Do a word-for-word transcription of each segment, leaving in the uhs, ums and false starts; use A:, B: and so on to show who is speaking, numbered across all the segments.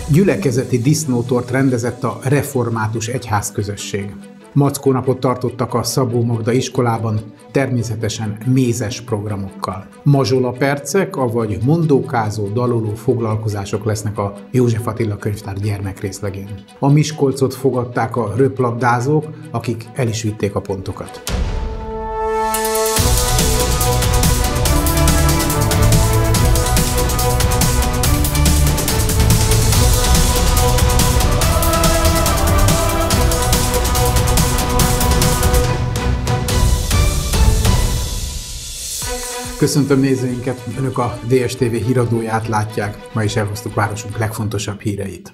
A: Gyülekezeti disznótort rendezett a református egyházközösség. Mackónapot tartottak a Szabó Magda iskolában, természetesen mézes programokkal. Mazsola-percek, avagy mondókázó, daloló foglalkozások lesznek a József Attila könyvtár gyermekrészlegén. A Miskolcot fogadták a röplabdázók, akik el is vitték a pontokat. Köszöntöm nézőinket, Önök a dé es té vé híradóját látják, ma is elhoztuk városunk legfontosabb híreit.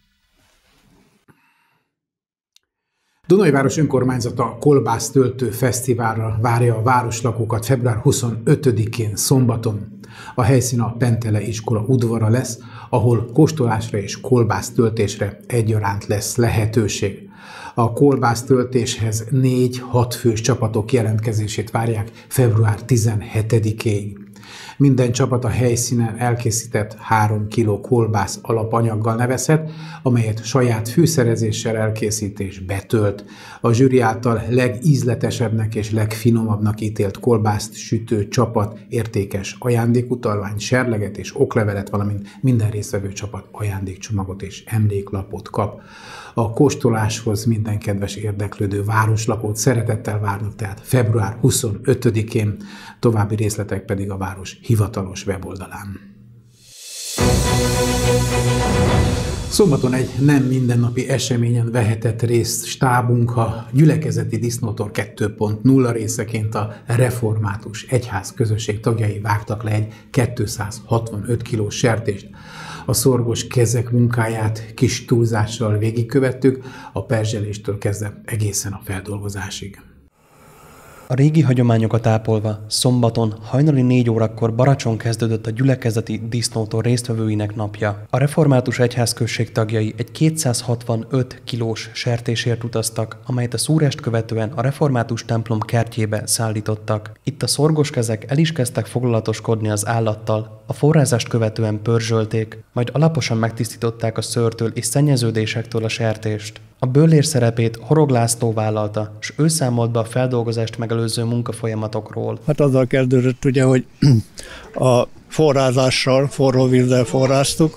A: Dunajváros önkormányzata kolbásztöltő fesztiválra várja a városlakókat február huszonötödikén szombaton. A helyszín a Pentele iskola udvara lesz, ahol kóstolásra és kolbásztöltésre egyaránt lesz lehetőség. A kolbásztöltéshez négy-hat fős csapatok jelentkezését várják február tizenhetedikéig. Minden csapat a helyszínen elkészített három kiló kolbász alapanyaggal nevezhet, amelyet saját fűszerezéssel elkészít és betölt. A zsűri által legízletesebbnek és legfinomabbnak ítélt kolbászt sütő csapat értékes ajándékutalványt, serleget és oklevelet, valamint minden résztvevő csapat ajándékcsomagot és emléklapot kap. A kóstoláshoz minden kedves érdeklődő városlakót szeretettel várnak, tehát február huszonötödikén, további részletek pedig a város hivatalos weboldalán. Szombaton egy nem mindennapi eseményen vehetett részt stábunk, a gyülekezeti disznótor kettő pont nulla részeként a református egyház közösség tagjai vágtak le egy kétszázhatvanöt kilós sertést. A szorgos kezek munkáját kis túlzással végigkövettük, a perzseléstől kezdve egészen a feldolgozásig.
B: A régi hagyományokat ápolva szombaton hajnali négy órakor Baracson kezdődött a gyülekezeti disznótor résztvevőinek napja. A református egyházközség tagjai egy kétszázhatvanöt kilós sertésért utaztak, amelyet a szúrást követően a református templom kertjébe szállítottak. Itt a szorgos kezek el is kezdtek foglalatoskodni az állattal, a forrázást követően pörzsölték, majd alaposan megtisztították a szőrtől és szennyeződésektől a sertést. A bőrlér szerepét Horog László vállalta, és ő számolt be a feldolgozást megelőző munkafolyamatokról.
C: Hát azzal kezdődött ugye, hogy a forrázással, forró vízzel forráztuk,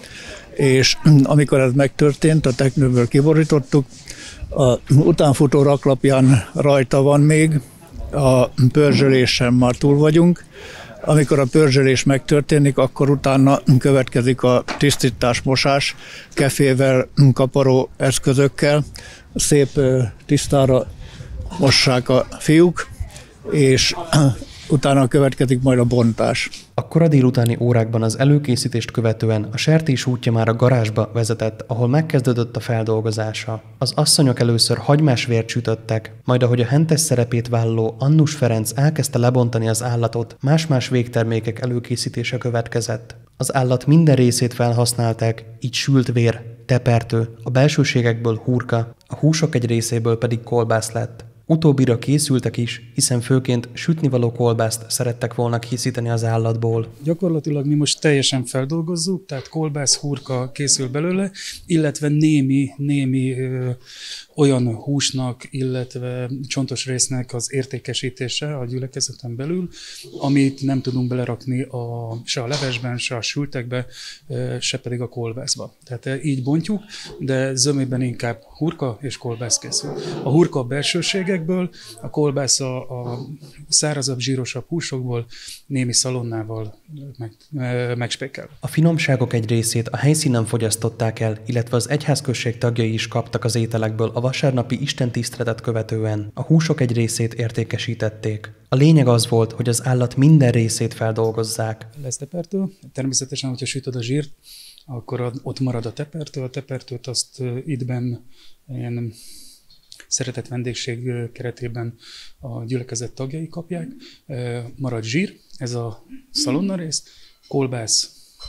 C: és amikor ez megtörtént, a teknőből kiborítottuk, a utánfutó raklapján rajta van még, a pörzsölésen már túl vagyunk. Amikor a pörzsölés megtörténik, akkor utána következik a tisztítás, mosás, kefével, kaparó eszközökkel. Szép tisztára mossák a fiúk, és utána következik majd a bontás.
B: A kora délutáni órákban az előkészítést követően a sertés útja már a garázsba vezetett, ahol megkezdődött a feldolgozása. Az asszonyok először hagymás vért sütöttek, majd ahogy a hentes szerepét vállaló Annus Ferenc elkezdte lebontani az állatot, más-más végtermékek előkészítése következett. Az állat minden részét felhasználták, így sült vér, tepertő, a belsőségekből hurka, a húsok egy részéből pedig kolbász lett. Utóbbira készültek is, hiszen főként sütnivaló kolbászt szerettek volna készíteni az állatból.
D: Gyakorlatilag mi most teljesen feldolgozzuk, tehát kolbász, hurka készül belőle, illetve némi, némi ö, olyan húsnak, illetve csontos résznek az értékesítése a gyülekezeten belül, amit nem tudunk belerakni a, se a levesben, se a sültekbe, se pedig a kolbászba. Tehát így bontjuk, de zömében inkább hurka és kolbász készül. A hurka a belsőségekből, a kolbász a, a szárazabb, zsírosabb húsokból, némi szalonnával meg, megspekkel.
B: A finomságok egy részét a helyszínen fogyasztották el, illetve az egyházközség tagjai is kaptak az ételekből a vasárnapi istentiszteletet követően. A húsok egy részét értékesítették. A lényeg az volt, hogy az állat minden részét feldolgozzák.
D: Lesz tepertő. Természetesen, hogyha sütöd a zsírt, akkor ott marad a tepertő. A tepertőt azt ittben ilyen szeretett vendégség keretében a gyülekezet tagjai kapják. Marad zsír, ez a szalonna rész, kolbász,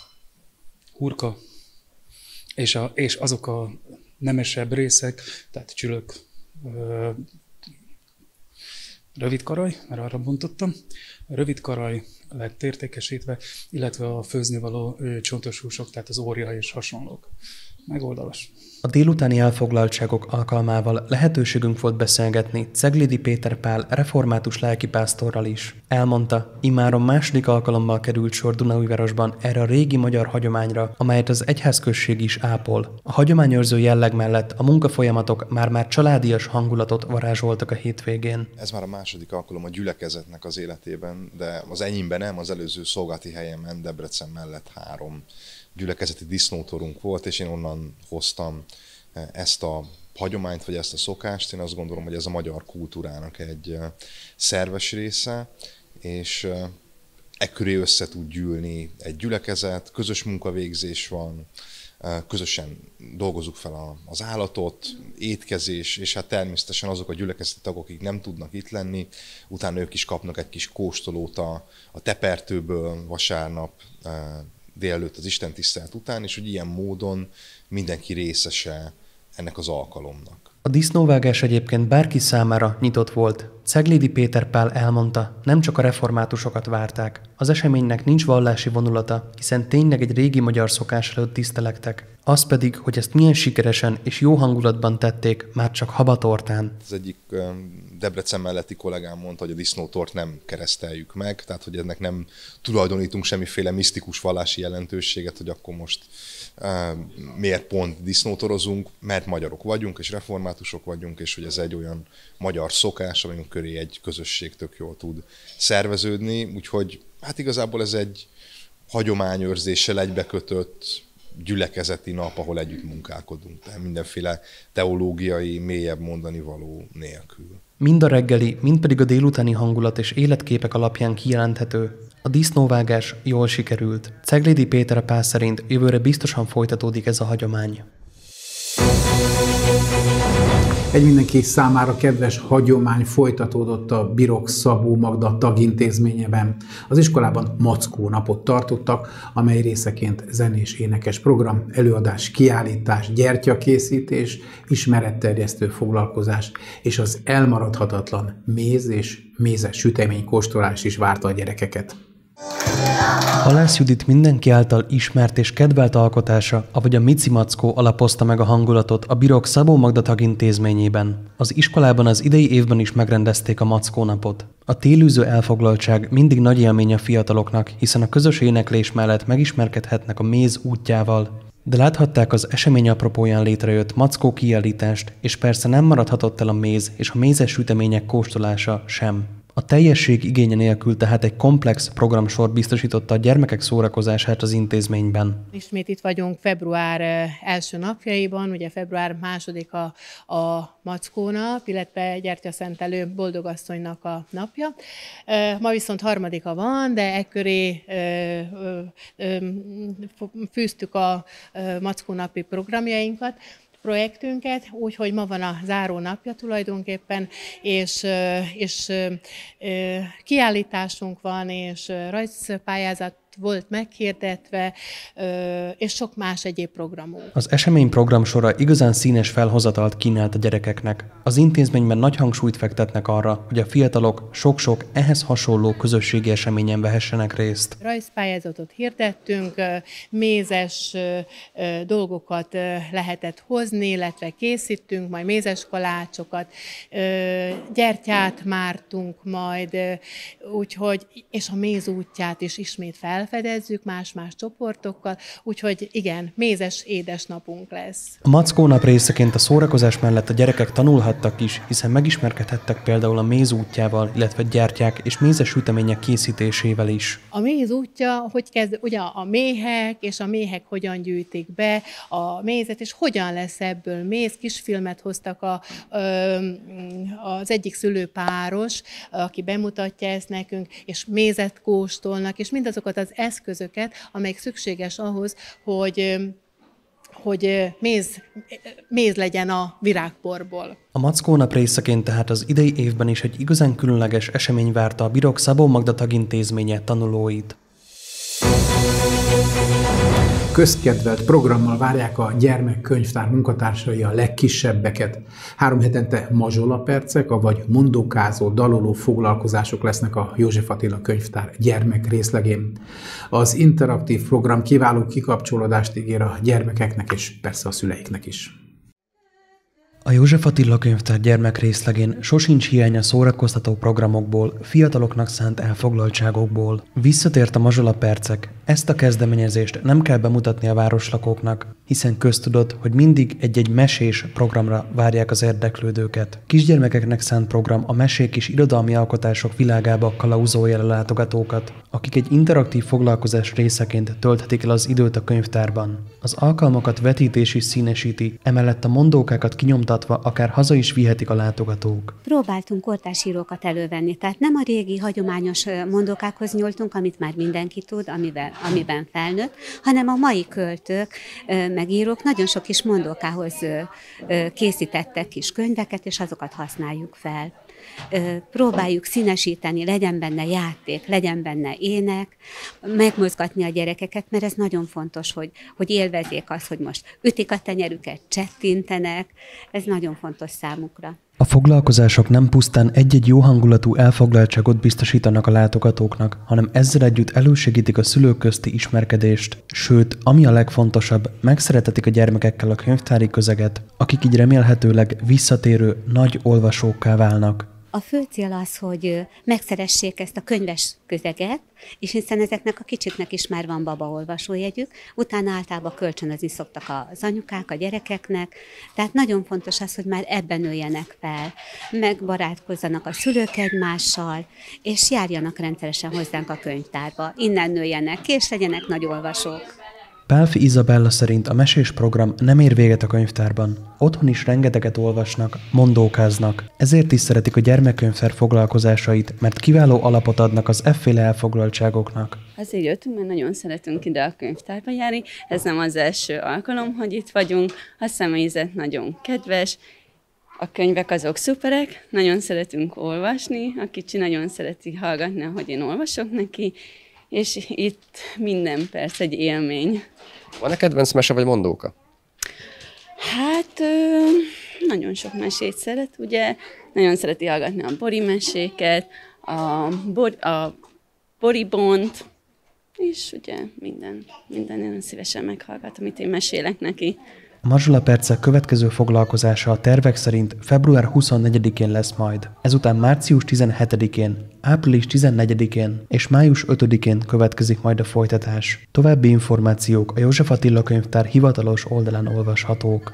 D: hurka, és, a, és azok a nemesebb részek, tehát csülök, rövidkaraj, mert arra bontottam. A rövidkaraj lett értékesítve, illetve a főzni való csontos húsok, tehát az ória és hasonlók. Megoldalas.
B: A délutáni elfoglaltságok alkalmával lehetőségünk volt beszélgetni Ceglédi Péter Pál református lelkipásztorral is. Elmondta, immáron második alkalommal került sor Dunaújvárosban erre a régi magyar hagyományra, amelyet az egyházközség is ápol. A hagyományőrző jelleg mellett a munkafolyamatok már-már családias hangulatot varázsoltak a hétvégén.
E: Ez már a második alkalom a gyülekezetnek az életében, de az enyémben nem, az előző szolgálati helyemen Debrecen mellett három gyülekezeti disznótorunk volt, és én onnan hoztam ezt a hagyományt, vagy ezt a szokást. Én azt gondolom, hogy ez a magyar kultúrának egy szerves része, és ekköré össze tud gyűlni egy gyülekezet, közös munkavégzés van, közösen dolgozzuk fel az állatot, étkezés, és hát természetesen azok a gyülekezeti tagok, akik nem tudnak itt lenni, utána ők is kapnak egy kis kóstolót a, a tepertőből vasárnap, délelőtt az istentisztelet után, és hogy ilyen módon mindenki részese ennek az alkalomnak.
B: A disznóvágás egyébként bárki számára nyitott volt. Ceglédi Péter Pál elmondta, nem csak a reformátusokat várták. Az eseménynek nincs vallási vonulata, hiszen tényleg egy régi magyar szokás előtt tisztelektek. Az pedig, hogy ezt milyen sikeresen és jó hangulatban tették, már csak habatortán.
E: Az egyik Debrecen melletti kollégám mondta, hogy a disznótort nem kereszteljük meg, tehát hogy ennek nem tulajdonítunk semmiféle misztikus vallási jelentőséget, hogy akkor most miért pont disznótorozunk, mert magyarok vagyunk, és reformátusok vagyunk, és hogy ez egy olyan magyar szokás, amink köré egy közösség tök jól tud szerveződni, úgyhogy hát igazából ez egy hagyományőrzéssel egybekötött gyülekezeti nap, ahol együtt munkálkodunk, tehát mindenféle teológiai, mélyebb mondani való nélkül.
B: Mind a reggeli, mind pedig a délutáni hangulat és életképek alapján kijelenthető. A disznóvágás jól sikerült. Ceglédi Péter Pál szerint jövőre biztosan folytatódik ez a hagyomány.
A: Egy mindenki számára kedves hagyomány folytatódott a Birok Szabó Magda tagintézményében. Az iskolában Mackó napot tartottak, amely részeként zenés-énekes program, előadás, kiállítás, gyertyakészítés, ismeretterjesztő foglalkozás és az elmaradhatatlan méz és mézes sütemény kóstolás is várta a gyerekeket.
B: Halász Judit mindenki által ismert és kedvelt alkotása, ahogy a Mici Mackó alapozta meg a hangulatot a Birok Szabó Magda tagintézményében. Az iskolában az idei évben is megrendezték a Mackó napot. A télűző elfoglaltság mindig nagy élmény a fiataloknak, hiszen a közös éneklés mellett megismerkedhetnek a méz útjával. De láthatták az esemény apropóján létrejött Mackó kiállítást, és persze nem maradhatott el a méz és a mézes sütemények kóstolása sem. A teljesség igénye nélkül tehát egy komplex programsor biztosította a gyermekek szórakozását az intézményben.
F: Ismét itt vagyunk február első napjaiban, ugye február másodika a Mackó nap, illetve gyertyaszentelő boldogasszonynak a napja. Ma viszont harmadika van, de ekköré fűztük a Mackó napi programjainkat, projektünket, úgyhogy ma van a záró napja tulajdonképpen, és, és kiállításunk van, és rajzpályázat volt meghirdetve, és sok más egyéb programunk.
B: Az esemény programsora igazán színes felhozatalt kínált a gyerekeknek. Az intézményben nagy hangsúlyt fektetnek arra, hogy a fiatalok sok-sok ehhez hasonló közösségi eseményen vehessenek részt.
F: Rajzpályázatot hirdettünk, mézes dolgokat lehetett hozni, illetve készítünk, majd mézes kalácsokat, gyertyát mártunk majd, úgyhogy, és a méz útját is ismét fel felfedezzük más-más csoportokkal, úgyhogy igen, mézes édes napunk lesz.
B: A Mackó nap részeként a szórakozás mellett a gyerekek tanulhattak is, hiszen megismerkedhettek például a méz útjával, illetve gyertyák és mézes sütemények készítésével is.
F: A méz útja, hogy kezd, ugye a méhek, és a méhek hogyan gyűjtik be a mézet, és hogyan lesz ebből méz. Kisfilmet hoztak a, az egyik szülőpáros, aki bemutatja ezt nekünk, és mézet kóstolnak, és mindazokat az eszközöket, amelyek szükséges ahhoz, hogy, hogy méz, méz legyen a virágporból.
B: A Mackó nap részeként tehát az idei évben is egy igazán különleges esemény várta a Birok Szabó Magda tagintézménye tanulóit.
A: közkedvelt programmal várják a gyermekkönyvtár munkatársai a legkisebbeket. Három hetente mazsolapercek, avagy mondókázó, daloló foglalkozások lesznek a József Attila Könyvtár gyermek részlegén. Az interaktív program kiváló kikapcsolódást ígér a gyermekeknek és persze a szüleiknek is.
B: A József Attila Könyvtár gyermek részlegén sosincs hiány a szórakoztató programokból, fiataloknak szánt elfoglaltságokból. Visszatért a mazsolapercek. Ezt a kezdeményezést nem kell bemutatni a városlakóknak, hiszen köztudott, hogy mindig egy-egy mesés programra várják az érdeklődőket. Kisgyermekeknek szánt program a mesék és irodalmi alkotások világába kalauzolja a látogatókat, akik egy interaktív foglalkozás részeként tölthetik el az időt a könyvtárban. Az alkalmakat vetítés is színesíti, emellett a mondókákat kinyomtatva akár haza is vihetik a látogatók.
G: Próbáltunk kortárs írókat elővenni, tehát nem a régi hagyományos mondókákhoz nyúltunk, amit már mindenki tud, amiben, amiben felnőtt, hanem a mai költők, meg írók nagyon sok kis mondókához készítettek kis könyveket, és azokat használjuk fel. Próbáljuk színesíteni, legyen benne játék, legyen benne ének, megmozgatni a gyerekeket, mert ez nagyon fontos, hogy, hogy élvezzék azt, hogy most ütik a tenyerüket, csettintenek, ez nagyon fontos számukra.
B: A foglalkozások nem pusztán egy-egy jó hangulatú elfoglaltságot biztosítanak a látogatóknak, hanem ezzel együtt elősegítik a szülők közti ismerkedést, sőt, ami a legfontosabb, megszeretetik a gyermekekkel a könyvtári közeget, akik így remélhetőleg visszatérő nagy olvasókká válnak.
G: A fő cél az, hogy megszeressék ezt a könyves közeget, és hiszen ezeknek a kicsiknek is már van babaolvasójegyük, utána általában kölcsönözni szoktak az anyukák a gyerekeknek, tehát nagyon fontos az, hogy már ebben nőjenek fel, megbarátkozzanak a szülők egymással, és járjanak rendszeresen hozzánk a könyvtárba, innen nőjenek ki, és legyenek nagy olvasók.
B: Pálffy Izabella szerint a mesés program nem ér véget a könyvtárban. Otthon is rengeteget olvasnak, mondókáznak. Ezért is szeretik a gyermekkönyvtár foglalkozásait, mert kiváló alapot adnak az efféle elfoglaltságoknak.
H: Azért jöttünk, mert nagyon szeretünk ide a könyvtárba járni. Ez nem az első alkalom, hogy itt vagyunk. A személyzet nagyon kedves, a könyvek azok szuperek, nagyon szeretünk olvasni, a kicsi nagyon szereti hallgatni, hogy én olvasok neki, és itt minden perc egy élmény.
I: Van-e kedvenc mese vagy mondóka?
H: Hát nagyon sok mesét szeret, ugye. Nagyon szereti hallgatni a Bori meséket, a, bor, a Boribont, és ugye minden, minden nagyon szívesen meghallgat, amit én mesélek neki.
B: A mazsolapercek következő foglalkozása a tervek szerint február huszonnegyedikén lesz majd. Ezután március tizenhetedikén, április tizennegyedikén és május ötödikén következik majd a folytatás. További információk a József Attila Könyvtár hivatalos oldalán olvashatók.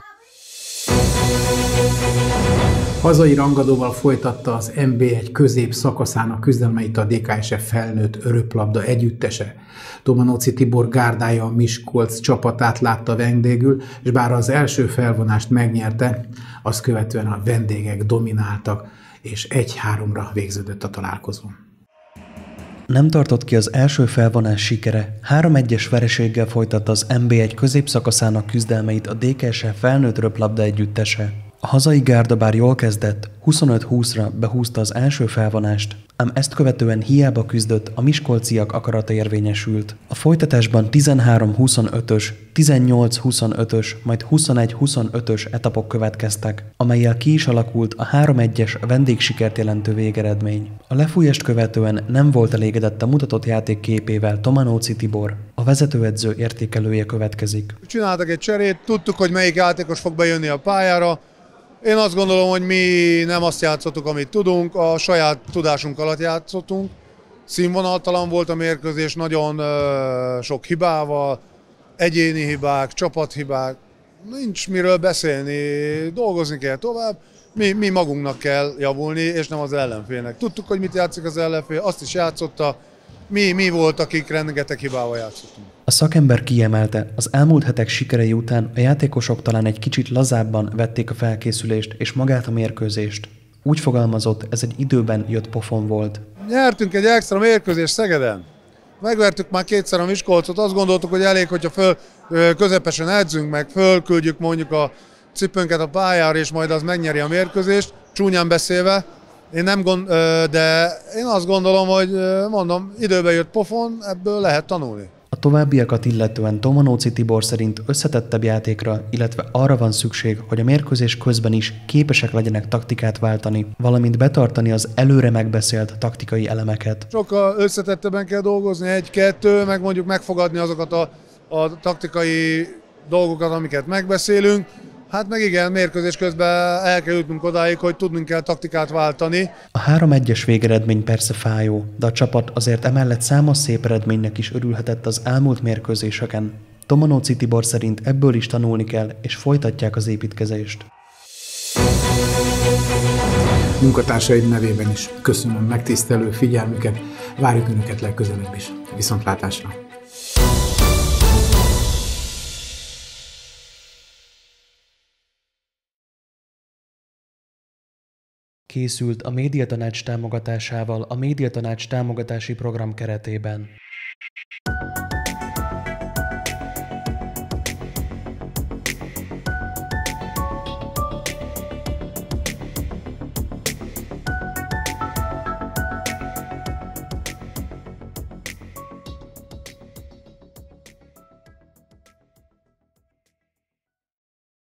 A: Hazai rangadóval folytatta az en bé egy közép szakaszának küzdelmeit a dé ká es ef felnőtt röplabda együttese. Domanóci Tibor gárdája a Miskolc csapatát látta vendégül, és bár az első felvonást megnyerte, azt követően a vendégek domináltak, és egy-háromra végződött a találkozó.
B: Nem tartott ki az első felvonás sikere. három egyes vereséggel folytatta az en bé egy középszakaszának küzdelmeit a dé ká es ef felnőtt röplabda együttese. A hazai gárda bár jól kezdett, huszonöt húszra behúzta az első felvonást, ám ezt követően hiába küzdött, a miskolciak akarata érvényesült. A folytatásban tizenhárom huszonötös, tizennyolc huszonötös, majd huszonegy huszonötös etapok következtek, amellyel ki is alakult a három egyes vendégsikert jelentő végeredmény. A lefújást követően nem volt elégedett a mutatott játék képével Domanóci Tibor. A vezetőedző értékelője következik.
J: Csináltak egy cserét, tudtuk, hogy melyik játékos fog bejönni a pályára. Én azt gondolom, hogy mi nem azt játszottuk, amit tudunk, a saját tudásunk alatt játszottunk. Színvonaltalan volt a mérkőzés, nagyon uh, sok hibával, egyéni hibák, csapathibák. Nincs miről beszélni, dolgozni kell tovább. Mi, mi magunknak kell javulni, és nem az ellenfélnek. Tudtuk, hogy mit játszik az ellenfél, azt is játszotta. Mi, mi volt, akik rengeteg hibával játszottunk.
B: A szakember kiemelte, az elmúlt hetek sikerei után a játékosok talán egy kicsit lazábban vették a felkészülést és magát a mérkőzést. Úgy fogalmazott, ez egy időben jött pofon volt.
J: Nyertünk egy extra mérkőzést Szegeden. Megvertük már kétszer a Miskolcot, azt gondoltuk, hogy elég, hogyha föl közepesen edzünk meg, fölküldjük mondjuk a cipőnket a pályára, és majd az megnyeri a mérkőzést, csúnyán beszélve. Én nem gond, de én azt gondolom, hogy mondom, időben jött pofon, ebből lehet tanulni.
B: A továbbiakat illetően Tomanóci Tibor szerint összetettebb játékra, illetve arra van szükség, hogy a mérkőzés közben is képesek legyenek taktikát váltani, valamint betartani az előre megbeszélt taktikai elemeket.
J: Sokkal összetettebben kell dolgozni, egy-kettő, meg mondjuk megfogadni azokat a, a taktikai dolgokat, amiket megbeszélünk. Hát meg igen, mérkőzés közben el kell jutnunk odáig, hogy tudnunk kell taktikát váltani.
B: A három egyes végeredmény persze fájó, de a csapat azért emellett számos szép eredménynek is örülhetett az elmúlt mérkőzéseken. Tomanóci Tibor szerint ebből is tanulni kell, és folytatják az építkezést.
A: Munkatársaid nevében is köszönöm megtisztelő figyelmüket, várjuk Önöket legközelebb is. Viszontlátásra!
B: Készült a Médiatanács támogatásával a Médiatanács támogatási program keretében.